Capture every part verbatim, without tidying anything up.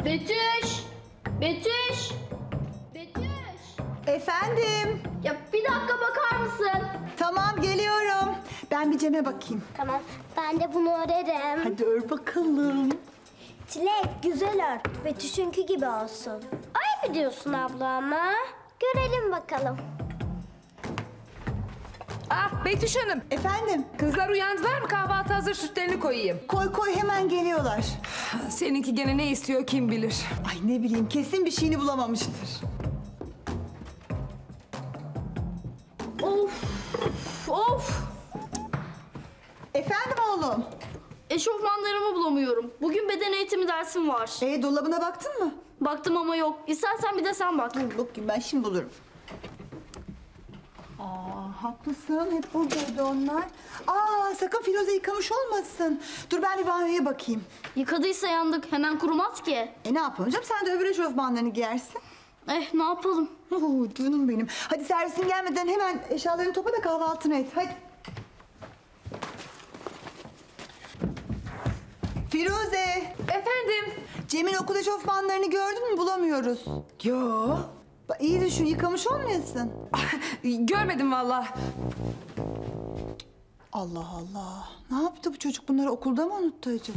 Betüş! Betüş! Betüş! Efendim? Ya bir dakika bakar mısın? Tamam geliyorum. Ben bir Cem'e bakayım. Tamam, ben de bunu örerim. Hadi ör bakalım. Çilek, güzel ör. Betüş'ünkü gibi olsun. Ay mı diyorsun abla ama? Görelim bakalım. Ah Betüş Hanım. Efendim? Kızlar uyandılar mı? Kahvaltı hazır, sütlerini koyayım. Koy koy hemen geliyorlar. Seninki gene ne istiyor kim bilir. Ay ne bileyim kesin bir şeyini bulamamıştır. Of! Of! Efendim oğlum? Eşofmanlarımı bulamıyorum. Bugün beden eğitimi dersim var. E dolabına baktın mı? Baktım ama yok. İstersen bir de sen bak. Dur bakayım ben şimdi bulurum. Aa haklısın hep buradaydı onlar. Aa sakın Firuze yıkamış olmasın. Dur ben bir banyoya bakayım. Yıkadıysa yandık. Hemen kurumaz ki. E ne yapalım canım sen de öbür eşofmanlarını giyersin. Eh ne yapalım? Oo, canım benim. Hadi servisin gelmeden hemen eşyalarını topla da kahvaltını et. Hadi. Firuze. Efendim? Cem'in okul eşofmanlarını gördün mü? Bulamıyoruz. Yo. Bak, iyi düşün yıkamış olmayasın. Görmedim vallahi. Allah Allah. Ne yaptı bu çocuk? Bunları okulda mı unuttu acaba?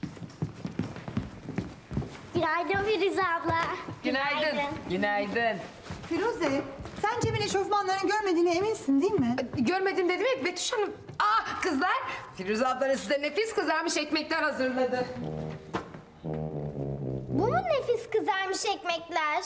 Günaydın Firuze abla. Günaydın. Günaydın. Firuze, sen Cem'in eşofmanlarını görmediğine eminsin değil mi? Görmedim dedim ya Betüş Hanım. Ah kızlar. Firuze ablanız size nefis kızarmış ekmekler hazırladı. Bu mu nefis kızarmış ekmekler?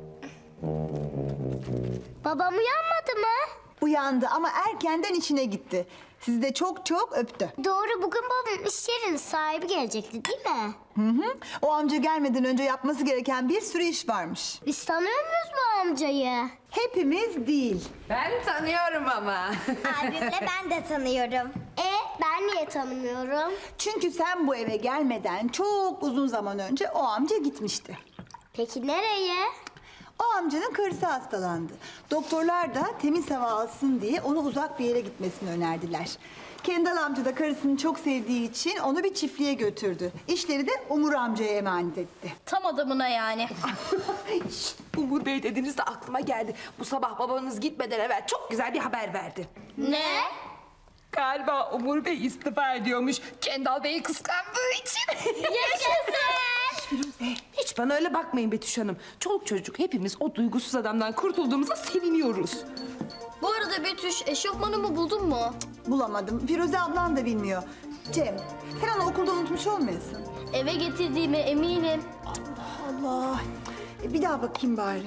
Babam uyanmadı mı? Uyandı ama erkenden içine gitti. Sizi de çok çok öptü. Doğru, bugün babam iş yerinin sahibi gelecekti değil mi? Hı hı. O amca gelmeden önce yapması gereken bir sürü iş varmış. Biz tanıyor muyuz bu amcayı? Hepimiz değil. Ben tanıyorum ama. Abimle ben de tanıyorum. E ben niye tanımıyorum? Çünkü sen bu eve gelmeden çok uzun zaman önce o amca gitmişti. Peki nereye? O amcanın karısı hastalandı. Doktorlar da temiz hava alsın diye onu uzak bir yere gitmesini önerdiler. Kendal amca da karısını çok sevdiği için onu bir çiftliğe götürdü. İşleri de Umur amcaya emanet etti. Tam adamına yani. Şşt, Umur Bey dediniz de aklıma geldi. Bu sabah babanız gitmeden evvel çok güzel bir haber verdi. Ne? Galiba Umur Bey istifa ediyormuş. Kendal Bey'i kıskandığı için. Yaşasın! Hiç bana öyle bakmayın Betüş Hanım. Çoluk çocuk hepimiz o duygusuz adamdan kurtulduğumuza seviniyoruz. Bu arada Betüş, eşofmanımı buldun mu? Bulamadım. Firuze ablan da bilmiyor. Cem, sen onu okulda unutmuş olmayasın. Eve getirdiğime eminim. Allah. E, bir daha bakayım bari.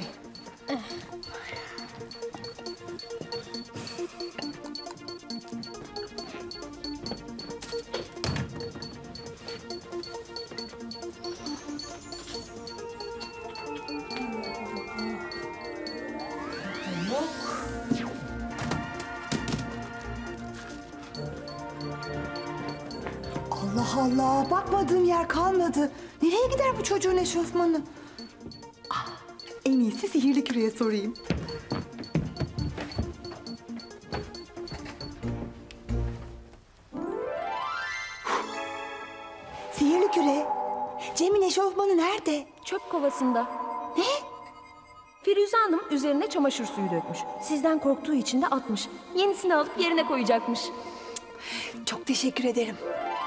Allah Allah. Bakmadığım yer kalmadı. Nereye gider bu çocuğun eşofmanı? Ah, en iyisi sihirli küreye sorayım. Sihirli küre. Cem'in eşofmanı nerede? Çöp kovasında. Ne? Firuze Hanım üzerine çamaşır suyu dökmüş. Sizden korktuğu için de atmış. Yenisini alıp yerine koyacakmış. Çok teşekkür ederim.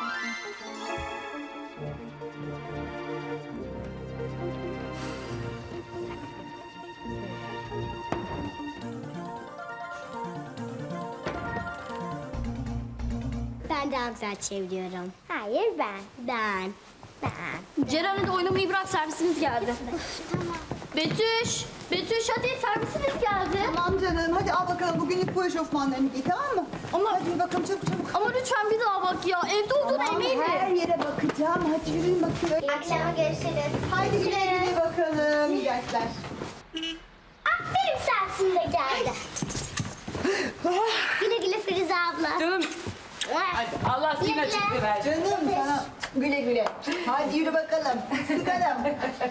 Ben de Hamza çeviriyorum. Hayır ben. Ben. Ben. Ceren hadi oynamayı bırak, servisimiz geldi. Tamam. Betüş! Betüş hadi, servisimiz geldi. Tamam canım hadi al bakalım bugünlük bu eşofmanlarını giy tamam mı? Ama- Hadi bir bakalım çabuk çabuk. Ama lütfen bir daha bak ya. Evde olduğuna Tamam, eminim. her yere bakacağım. Hadi yürüyün bakayım. Akşama görüşürüz. Haydi güle güle bakalım. İyi dersler. Ah benim servisim de geldi. Güle güle Firuze abla. Canım Hadi Allah senin açıklığı versin. Canım sana güle güle. Hadi yürü bakalım. Sık adam.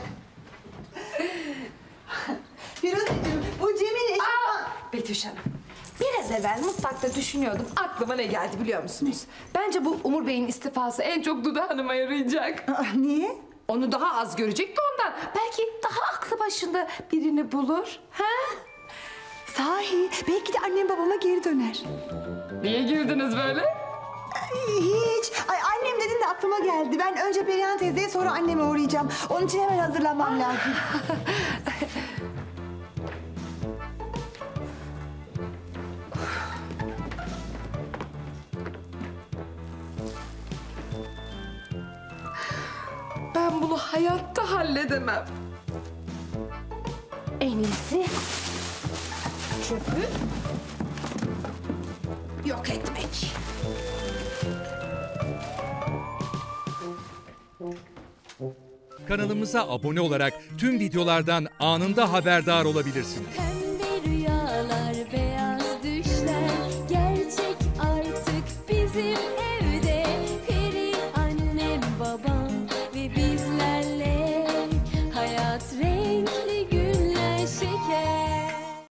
Firuzeciğim bu Cem'in eşofman... Betüş Hanım. Biraz evvel mutfakta düşünüyordum. Aklıma ne geldi biliyor musunuz? Bence bu Umur Bey'in istifası en çok Duda Hanım'a yarayacak. Aa, niye? Onu daha az görecek de ondan. baksana. Belki daha aklı başında birini bulur. Ha? Sahi belki de annem babama geri döner. Niye girdiniz böyle? Ay, hiç. Ay annem dedin de aklıma geldi. Ben önce Perihan teyzeye sonra anneme uğrayacağım. Onun için hemen hazırlanmam lazım. Ben bunu hayatta halledemem. En iyisi çöpü yok etmek. Kanalımıza abone olarak tüm videolardan anında haberdar olabilirsiniz. Pembe rüyalar, beyaz düşler gerçek artık bizim evde. Peri annem, babam ve bizlerle hayat rengi